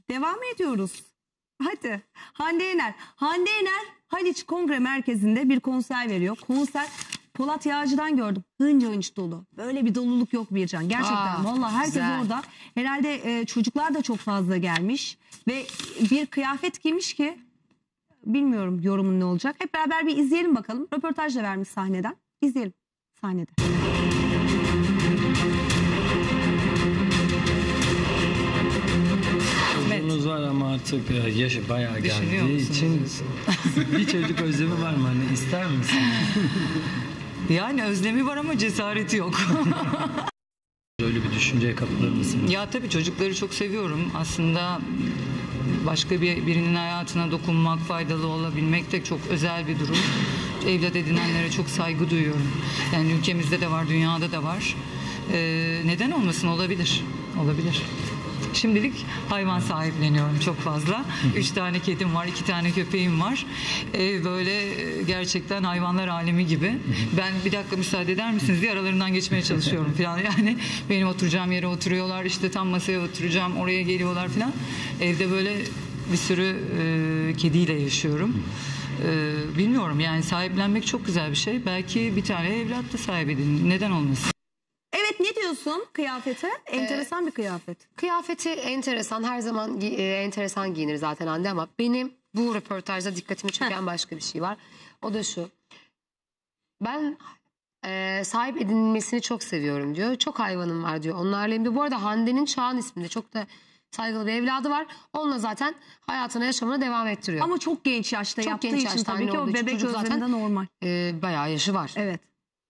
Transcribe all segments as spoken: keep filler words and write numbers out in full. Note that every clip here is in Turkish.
Devam ediyoruz. Hadi. Hande Yener. Hande Yener Haliç Kongre Merkezi'nde bir konser veriyor. Konser Polat Yağcı'dan gördüm. Hınca hınç dolu. Böyle bir doluluk yok Bircan. Gerçekten. Aa, vallahi herkes güzel. Orada. Herhalde e, çocuklar da çok fazla gelmiş. Ve bir kıyafet giymiş ki bilmiyorum yorumun ne olacak. Hep beraber bir izleyelim bakalım. Röportaj da vermiş sahneden. İzleyelim sahnede. Çocuğunuz var ama artık yaşı bayağı geldiği için bir çocuk özlemi var mı? Hani ister misin? Yani özlemi var ama cesareti yok. Öyle bir düşünceye kapılır mısınız? Ya tabii çocukları çok seviyorum. Aslında başka bir birinin hayatına dokunmak, faydalı olabilmek de çok özel bir durum. Evlat edinenlere çok saygı duyuyorum. Yani ülkemizde de var, dünyada da var. Ee, neden olmasın? Olabilir. Olabilir. Şimdilik hayvan sahipleniyorum çok fazla. Üç tane kedim var, iki tane köpeğim var. Ee, böyle gerçekten hayvanlar alemi gibi. Ben bir dakika müsaade eder misiniz diye aralarından geçmeye çalışıyorum falan. Yani benim oturacağım yere oturuyorlar, işte tam masaya oturacağım, oraya geliyorlar falan. Evde böyle bir sürü e, kediyle yaşıyorum. Ee, bilmiyorum yani sahiplenmek çok güzel bir şey. Belki bir tane evlat da sahibi edin. Neden olmasın? Evet, ne diyorsun kıyafete? Enteresan ee, bir kıyafet. Kıyafeti enteresan. Her zaman e, enteresan giyinir zaten Hande ama benim bu röportajda dikkatimi çeken başka bir şey var. O da şu. Ben e, sahip edinilmesini çok seviyorum diyor. Çok hayvanım var diyor. Onlarla hem de bu arada Hande'nin Çağan isminde çok da saygılı bir evladı var. Onunla zaten hayatına, yaşamına devam ettiriyor. Ama çok genç yaşta çok yaptığı genç için yaşta tabii ki o bebek özleminde normal. E, bayağı yaşı var. Evet.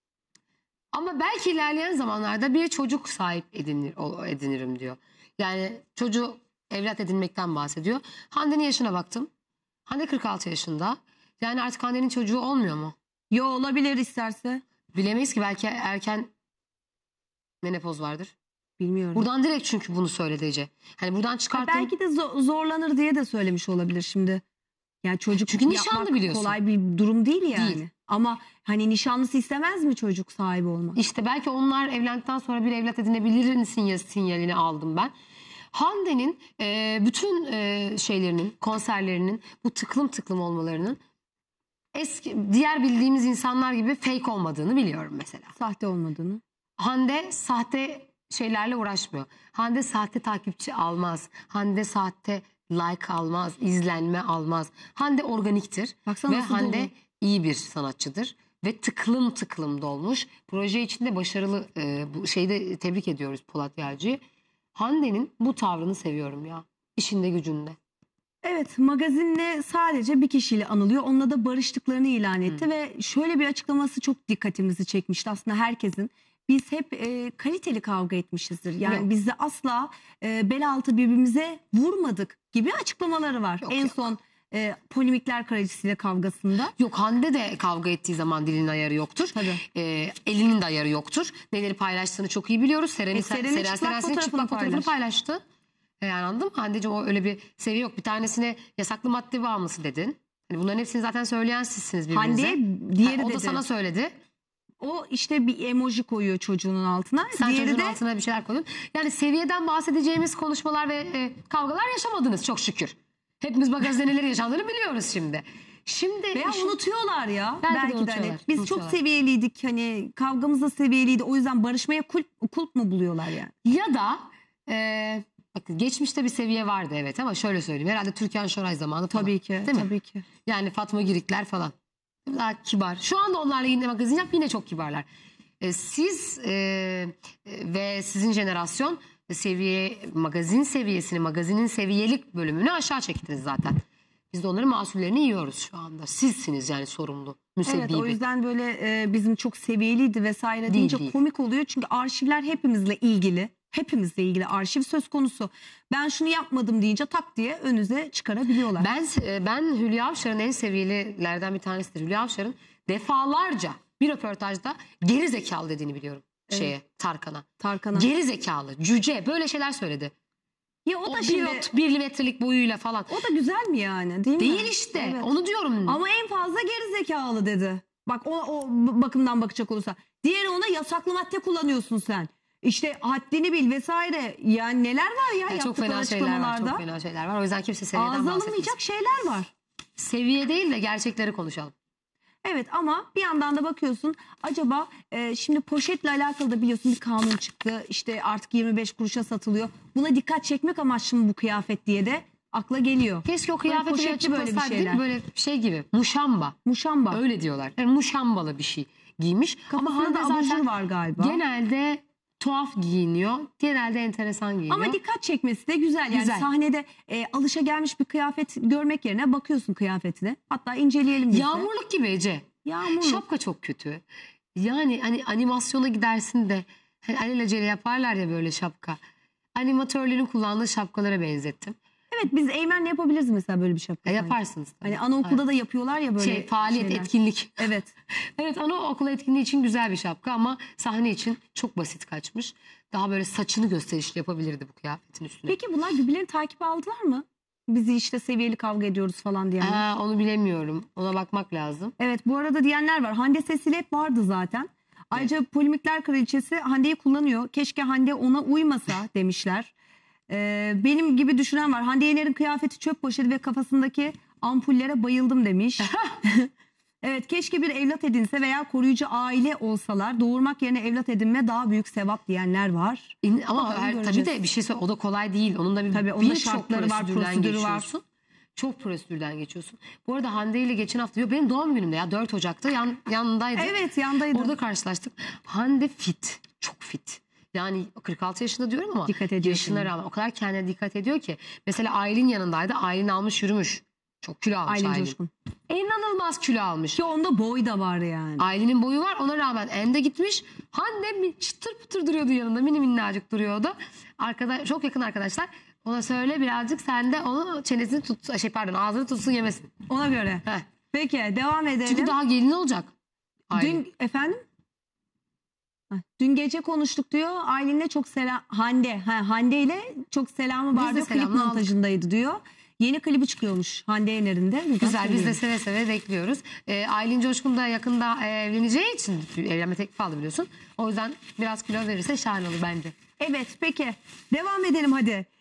Ama belki ilerleyen zamanlarda bir çocuk sahip edinir, edinirim diyor. Yani çocuğu evlat edinmekten bahsediyor. Hande'nin yaşına baktım. Hande kırk altı yaşında. Yani artık Hande'nin çocuğu olmuyor mu? Yo, olabilir isterse. Bilemeyiz ki, belki erken menopoz vardır. Bilmiyorum. Buradan direkt çünkü bunu söyledi Ece. Hani buradan çıkarttım. Belki de zorlanır diye de söylemiş olabilir şimdi. Yani çocuk çünkü nişanlı biliyorsun. Kolay bir durum değil yani. Değil. Ama hani nişanlısı istemez mi çocuk sahibi olmak? İşte belki onlar evlendikten sonra bir evlat edinebilir sinyal, sinyalini aldım ben. Hande'nin e, bütün e, şeylerinin, konserlerinin bu tıklım tıklım olmalarının eski diğer bildiğimiz insanlar gibi fake olmadığını biliyorum mesela. Sahte olmadığını. Hande sahte şeylerle uğraşmıyor. Hande sahte takipçi almaz. Hande sahte like almaz, izlenme almaz. Hande organiktir. Baksana ve Hande dolu. iyi bir sanatçıdır ve tıklım tıklım dolmuş. Proje içinde başarılı, e, bu şeyde tebrik ediyoruz Polat Yağcı'yı. Hande'nin bu tavrını seviyorum ya. İşinde gücünde. Evet, magazinle sadece bir kişiyle anılıyor. Onunla da barıştıklarını ilan etti. Hmm. Ve şöyle bir açıklaması çok dikkatimizi çekmişti aslında herkesin. Biz hep e, kaliteli kavga etmişizdir. Yani yok. Biz de asla e, bel altı birbirimize vurmadık gibi açıklamaları var. Yok, en yok. son e, polemikler kraliçesiyle kavgasında. Yok, Hande de kavga ettiği zaman dilinin ayarı yoktur. E, elinin de ayarı yoktur. Neleri paylaştığını çok iyi biliyoruz. Seren'in e, Seren çıplak, çıplak fotoğrafını paylaş. paylaştı. Yani anladın mı? Hande'ciğim o öyle bir seviye yok. Bir tanesine yasaklı madde bağımlısı dedin. Yani bunların hepsini zaten söyleyen sizsiniz birbirinize. Hande diğeri ha, o dedi. da sana söyledi. O işte bir emoji koyuyor çocuğunun altına. Sen diğeri çocuğun de... altına bir şeyler koyun. Yani seviyeden bahsedeceğimiz konuşmalar ve e, kavgalar yaşamadınız çok şükür. Hepimiz magazinde neler yaşandığını biliyoruz şimdi. Şimdi veya işin... unutuyorlar ya. Belki, belki de, de hani biz çok seviyeliydik, hani kavgamız da seviyeliydi. O yüzden barışmaya kulp, kulp mu buluyorlar yani? Ya da e, bakın geçmişte bir seviye vardı evet, ama şöyle söyleyeyim. Herhalde Türkan Şoray zamanı falan. Tabii ki. Değil tabii mi? ki. Yani Fatma Girikler falan. Daha kibar. Şu anda onlarla yine magazin yap, yine çok kibarlar. E, siz e, ve sizin jenerasyon seviye, magazin seviyesini, magazinin seviyelik bölümünü aşağı çektiniz zaten. Biz de onların mahsullerini yiyoruz şu anda. Sizsiniz yani sorumlu, müsebbibi. Evet, o yüzden böyle e, bizim çok seviyeliydi vesaire değil, deyince değil. Komik oluyor. Çünkü arşivler hepimizle ilgili. Hepimizle ilgili arşiv söz konusu. Ben şunu yapmadım deyince tak diye önünüze çıkarabiliyorlar. Ben ben Hülya Avşar'ın en seviyelilerden bir tanesidir. Hülya Avşar'ın defalarca bir röportajda geri zekalı dediğini biliyorum. Evet. Şeye, Tarkan'a. Tarkan'a. Geri zekalı, cüce, böyle şeyler söyledi. Ya o da o şimdi bir, bir metrelik boyuyla falan. O da güzel mi yani? Değil, değil mi? işte. Evet. Onu diyorum. Ama en fazla geri zekalı dedi. Bak o, o bakımdan bakacak olursa. Diğeri ona yasaklı madde kullanıyorsun sen. İşte haddini bil vesaire. Yani neler var ya, Ya çok yaptıkları fena şeyler var. açıklamalarda. Çok fena şeyler var. O yüzden kimse seviyeden Ağza bahsetmesin. alınmayacak şeyler var. Seviye değil de gerçekleri konuşalım. Evet ama bir yandan da bakıyorsun acaba e, şimdi poşetle alakalı da biliyorsun bir kanun çıktı. İşte artık yirmi beş kuruşa satılıyor. Buna dikkat çekmek amaçlı mı bu kıyafet diye de akla geliyor. Keşke o Böyle kıyafeti bir poşetli böyle bir açıklasaydı, değil mi? şeyler. Böyle şey gibi. Muşamba. Muşamba. Öyle diyorlar. Yani muşambalı bir şey giymiş. Kafasında Hande da abajur zaten var galiba. genelde tuhaf giyiniyor. Genelde enteresan giyiniyor. Ama dikkat çekmesi de güzel. Yani Güzel. sahnede e, alışagelmiş bir kıyafet görmek yerine bakıyorsun kıyafetine. Hatta inceleyelim biz de. Yağmurluk gibi Ece. Yağmurluk. Şapka çok kötü. Yani hani animasyona gidersin de hani alelacele yaparlar ya böyle şapka. Animatörlerin kullandığı şapkalara benzettim. Evet biz Eymen'le yapabiliriz mesela böyle bir şapka. Ya sanki. yaparsınız tabii. Hani anaokulda da yapıyorlar ya böyle şey, faaliyet, şeyler. etkinlik. Evet. Evet, anaokulu etkinliği için güzel bir şapka ama sahne için çok basit kaçmış. Daha böyle saçını gösterişli yapabilirdi bu kıyafetin üstüne. Peki bunlar birbirlerini takip aldılar mı? Bizi işte seviyeli kavga ediyoruz falan diyenler. Ha, onu bilemiyorum. Ona bakmak lazım. Evet bu arada diyenler var. Hande sesiyle hep vardı zaten. Ayrıca polemikler kraliçesi Hande'yi kullanıyor. Keşke Hande ona uymasa demişler. Ee, benim gibi düşünen var. Hande Yener'in kıyafeti çöp poşeti ve kafasındaki ampullere bayıldım demiş. Evet keşke bir evlat edinse veya koruyucu aile olsalar doğurmak yerine evlat edinme daha büyük sevap diyenler var. İn- ama Bakalım her, göreceğiz. tabii de bir şey söyle, o da kolay değil. Onun da bir Tabii, onun da birçok şartları var, prosedürden prosedürü var. geçiyorsun. Çok prosedürden geçiyorsun. Bu arada Hande ile geçen hafta, yok benim doğum günümde ya dört Ocak'ta yan, yanındaydı. Evet yandaydı. Orada karşılaştık. Hande fit. Çok fit. Yani kırk altı yaşında diyorum ama Dikkat ediyor yaşına şimdi. rağmen o kadar kendine dikkat ediyor ki. Mesela Aylin yanındaydı. Aylin almış yürümüş. Çok kilo almış Aylin Aylin. Coşkun. İnanılmaz kilo almış. Ki onda boy da var yani. Aylin'in boyu var, ona rağmen ende gitmiş. Hande mi- çıtır pıtır duruyordu yanında. Mini minnacık duruyordu. Arkada, çok yakın arkadaşlar. Ona söyle birazcık sen de onu çenesini tut, şey pardon ağzını tutsun yemesin. Ona göre. Heh. Peki devam edelim. Çünkü daha gelin olacak. Aylin. Dün efendim? Ha, Dün gece konuştuk diyor. Aylin'le çok selam Hande. Ha, Hande ile çok selamı Biz var de diyor. Klip selamını aldık. montajındaydı diyor. Yeni klibi çıkıyormuş Hande Yener'in de. Buradan Güzel, biz de söyleyelim. seve seve bekliyoruz. Ee, Aylin Coşkun da yakında e, evleneceği için evlenme teklifi aldı biliyorsun. O yüzden biraz kilo verirse şahane olur bence. Evet peki devam edelim hadi.